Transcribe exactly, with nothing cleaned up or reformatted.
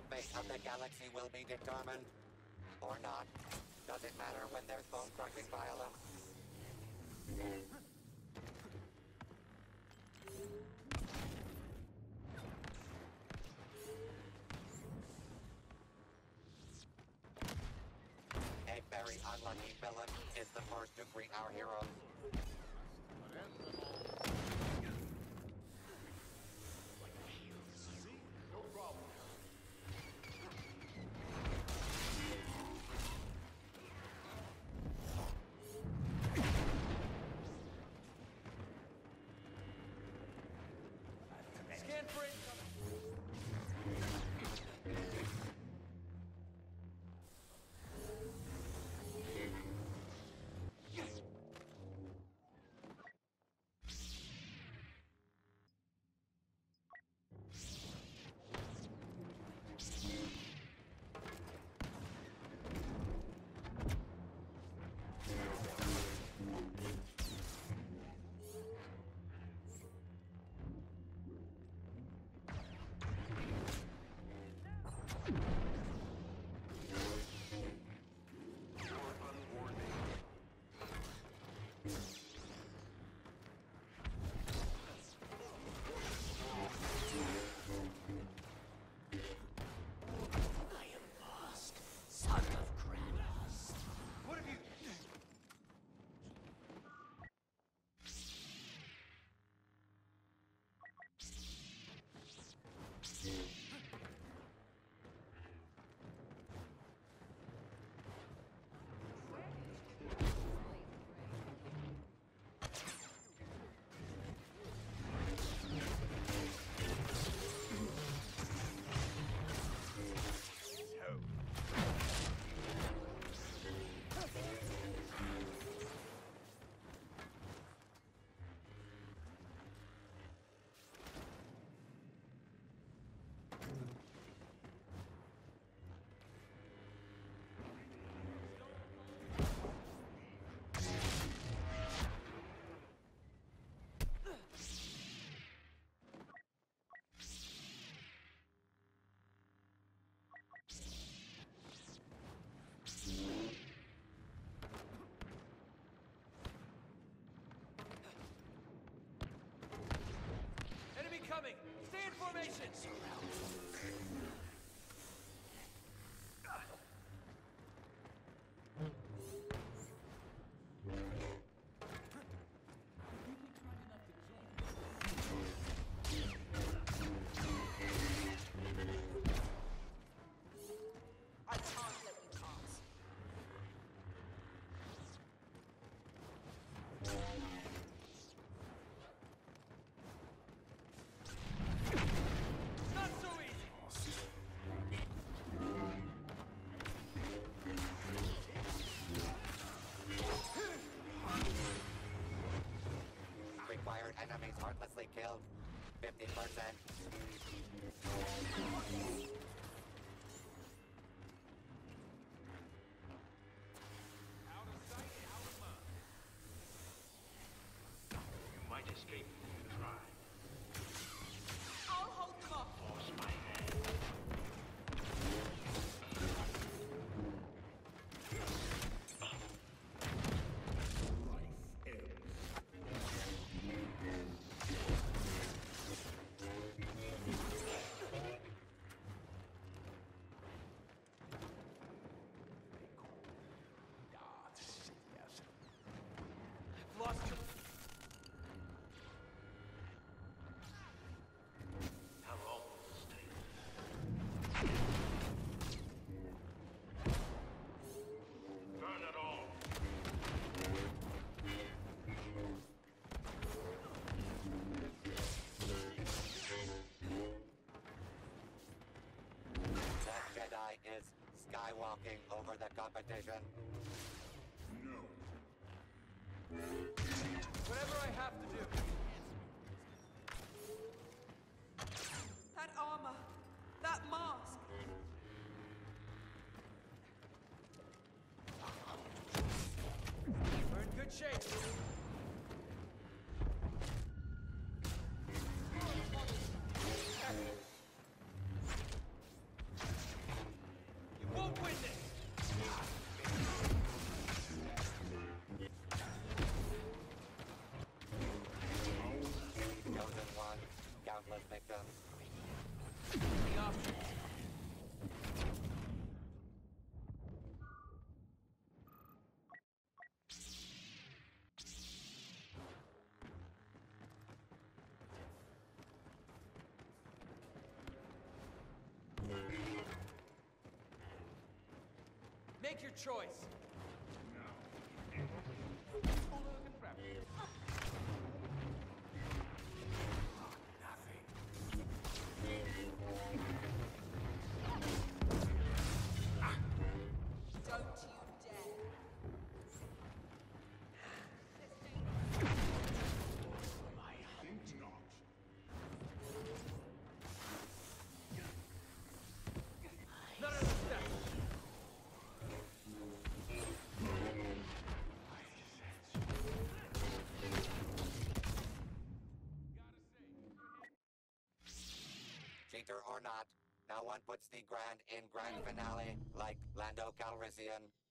The fate of the galaxy will be determined. Or not. Does it matter when there's bone-crushing violence? A very unlucky villain is the first to greet our heroes. No problem. Scan for incoming. What have you... Enemy coming! Stay in formation! I can't let you pass. Not so easy! Required enemies heartlessly killed. fifty percent. Out of sight, out of mind. You might escape if you try. I'll hold them off. Force my hand. Life ends. Ah, shit, yes. I've lost you. How long will this take? Burn it all! That Jedi is skywalking over the competition. No. Whatever I have to do. That armor. That mask. We're in good shape. Make your choice. Don't you dare. Think not. None of this stuff. Cheater or not, no one puts the grand in grand finale like Lando Calrissian.